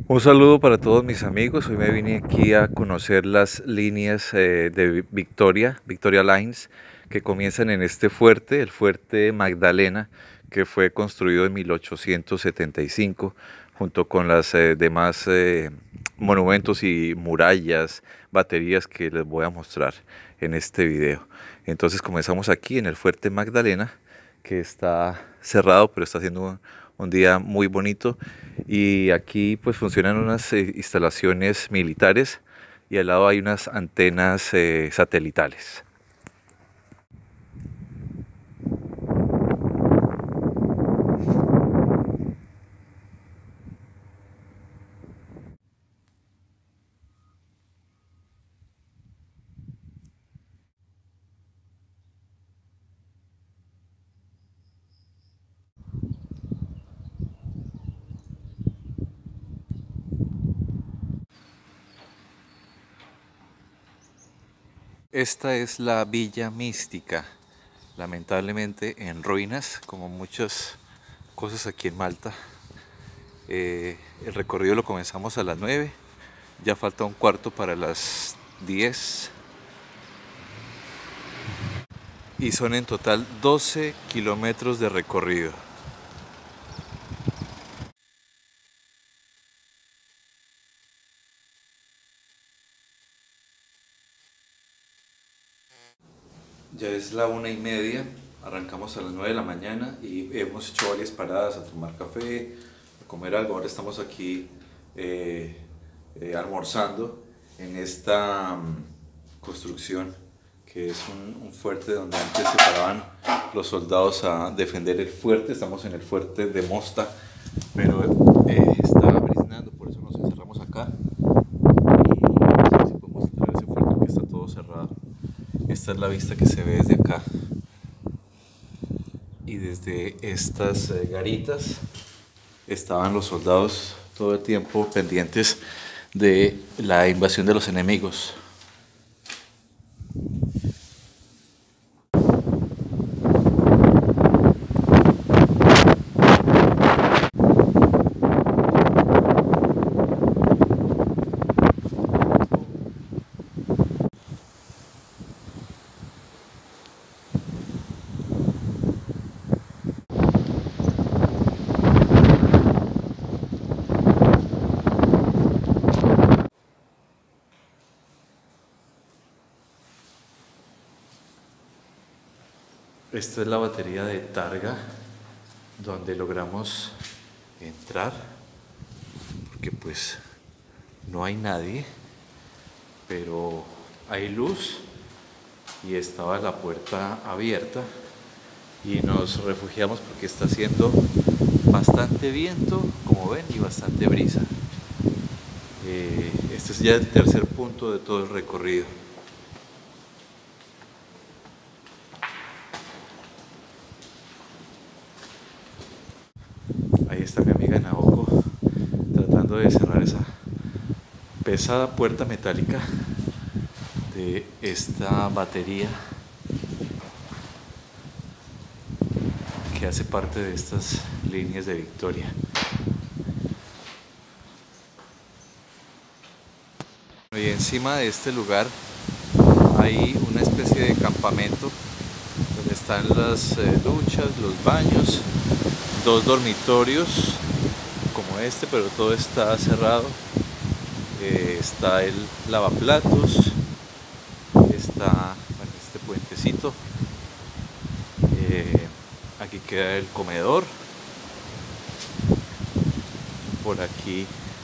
Un saludo para todos mis amigos. Hoy me vine aquí a conocer las líneas de Victoria Lines, que comienzan en este fuerte, el fuerte Magdalena, que fue construido en 1875, junto con las demás monumentos y murallas, baterías que les voy a mostrar en este video. Entonces comenzamos aquí en el fuerte Magdalena, que está cerrado, pero está haciendo un día muy bonito, y aquí pues funcionan unas instalaciones militares y al lado hay unas antenas satelitales. Esta es la Villa Mística, lamentablemente en ruinas, como muchas cosas aquí en Malta. El recorrido lo comenzamos a las 9, ya falta un cuarto para las 10 y son en total 12 kilómetros de recorrido. Ya es la 1:30, arrancamos a las 9 de la mañana y hemos hecho varias paradas a tomar café, a comer algo. Ahora estamos aquí almorzando en esta construcción que es un fuerte donde antes se paraban los soldados a defender el fuerte. Estamos en el fuerte de Mosta, pero estaba briznando, por eso nos encerramos acá y no sé si podemos entrar a ese fuerte porque está todo cerrado. Esta es la vista que se ve desde acá, y desde estas garitas estaban los soldados todo el tiempo pendientes de la invasión de los enemigos. Esta es la batería de Targa, donde logramos entrar, porque pues no hay nadie, pero hay luz y estaba la puerta abierta y nos refugiamos porque está haciendo bastante viento, como ven, y bastante brisa. Este es ya el tercer punto de todo el recorrido. Ahí está mi amiga Naoko tratando de cerrar esa pesada puerta metálica de esta batería que hace parte de estas líneas de Victoria. Y encima de este lugar hay una especie de campamento donde están las duchas, los baños, dos dormitorios como este, pero todo está cerrado. Está el lavaplatos, está, bueno, este puentecito, aquí queda el comedor, por aquí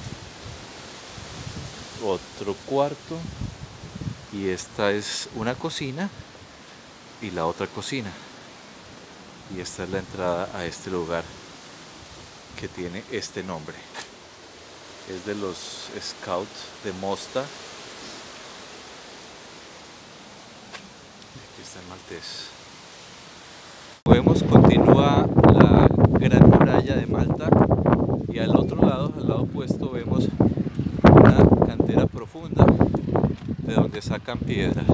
otro cuarto, y esta es una cocina y la otra cocina, y esta es la entrada a este lugar que tiene este nombre. Es de los Scouts de Mosta. Aquí está el maltés. Como vemos, continúa la Gran Muralla de Malta, y al otro lado, al lado opuesto, vemos una cantera profunda de donde sacan piedra.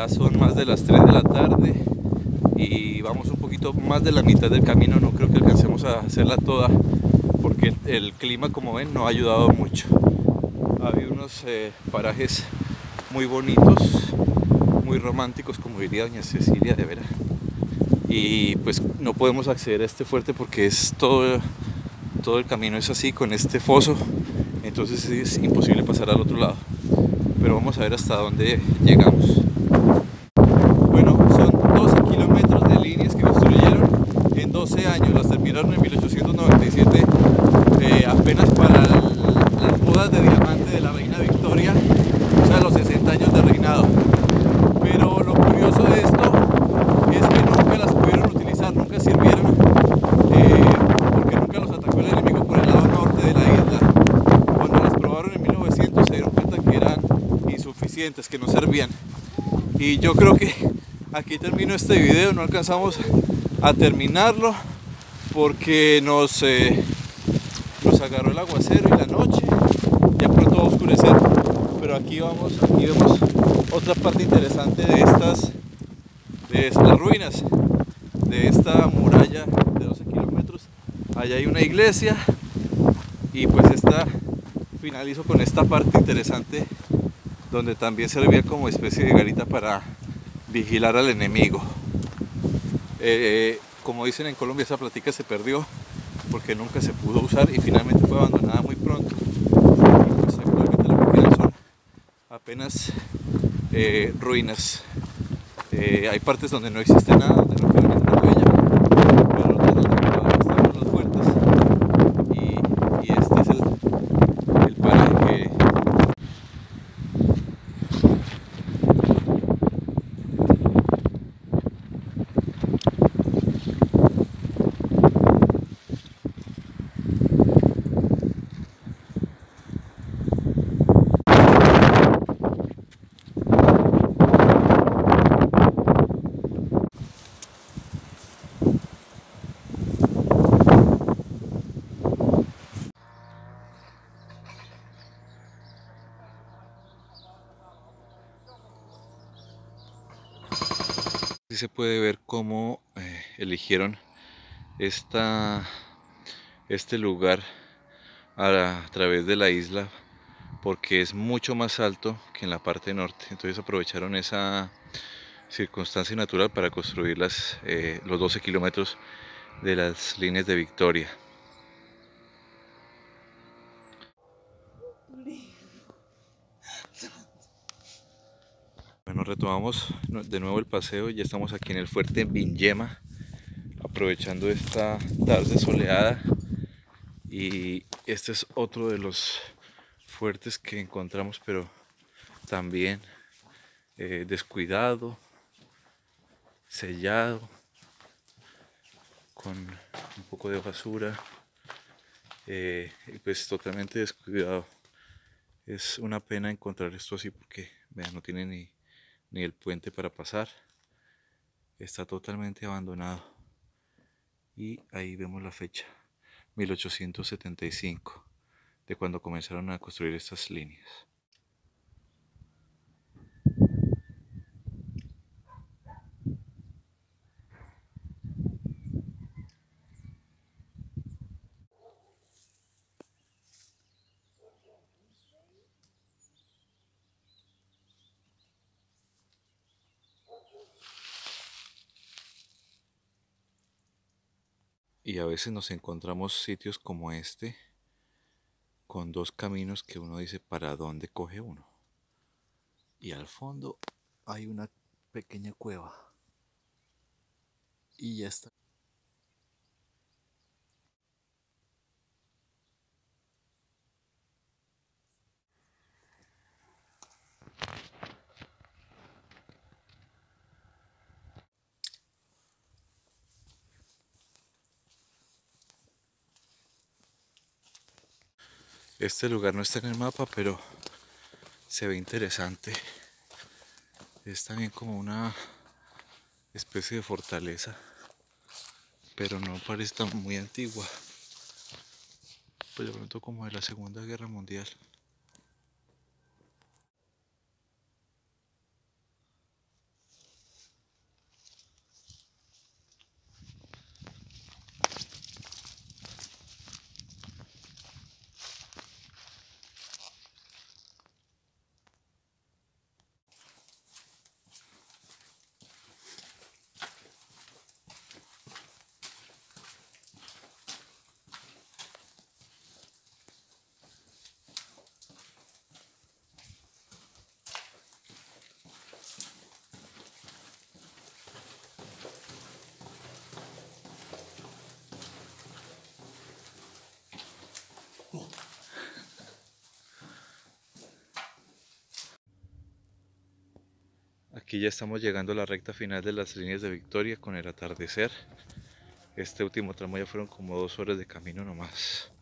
Ya son más de las 3 de la tarde y vamos un poquito más de la mitad del camino. No creo que alcancemos a hacerla toda porque el clima, como ven, no ha ayudado mucho. Había unos parajes muy bonitos, muy románticos, como diría doña Cecilia, de veras. Y pues no podemos acceder a este fuerte porque es todo el camino es así, con este foso, entonces es imposible pasar al otro lado. Pero vamos a ver hasta dónde llegamos. Bueno, son 12 kilómetros de líneas que construyeron en 12 años, las terminaron en 1897, apenas para las bodas de diamante de la reina Victoria, o sea, los 60 años de reinado. Pero lo curioso de esto es que nunca las pudieron utilizar, nunca sirvieron, porque nunca los atacó el enemigo por el lado norte de la isla. Cuando las probaron en 1900 se dieron cuenta que eran insuficientes, que no servían. Y yo creo que aquí termino este video, no alcanzamos a terminarlo porque nos agarró el aguacero y la noche, ya pronto va a oscurecer, pero aquí vemos otra parte interesante de las ruinas de esta muralla de 12 kilómetros. Allá hay una iglesia y pues finalizo con esta parte interesante donde también servía como especie de garita para vigilar al enemigo. Como dicen en Colombia, esa plática se perdió porque nunca se pudo usar y finalmente fue abandonada muy pronto. Pues actualmente lo que quedan son apenas ruinas. Hay partes donde no existe nada, donde no queda ninguna huella, pero otras donde todavía están los fuertes. Y este es el paraje que sí se puede ver cómo eligieron este lugar a través de la isla porque es mucho más alto que en la parte norte. Entonces aprovecharon esa circunstancia natural para construir los 12 kilómetros de las líneas de Victoria. Bueno, retomamos de nuevo el paseo. Ya estamos aquí en el fuerte Viñema, aprovechando esta tarde soleada. Y este es otro de los fuertes que encontramos, pero también descuidado, sellado, con un poco de basura, y pues totalmente descuidado. Es una pena encontrar esto así porque vean, no tiene ni el puente para pasar, está totalmente abandonado. Y ahí vemos la fecha, 1875, de cuando comenzaron a construir estas líneas. Y a veces nos encontramos sitios como este, con dos caminos que uno dice, ¿para dónde coge uno? Y al fondo hay una pequeña cueva. Y ya está. Este lugar no está en el mapa, pero se ve interesante. Es también como una especie de fortaleza, pero no parece tan muy antigua. Pues de pronto como de la Segunda Guerra Mundial. Aquí ya estamos llegando a la recta final de las líneas de Victoria con el atardecer. Este último tramo ya fueron como 2 horas de camino nomás.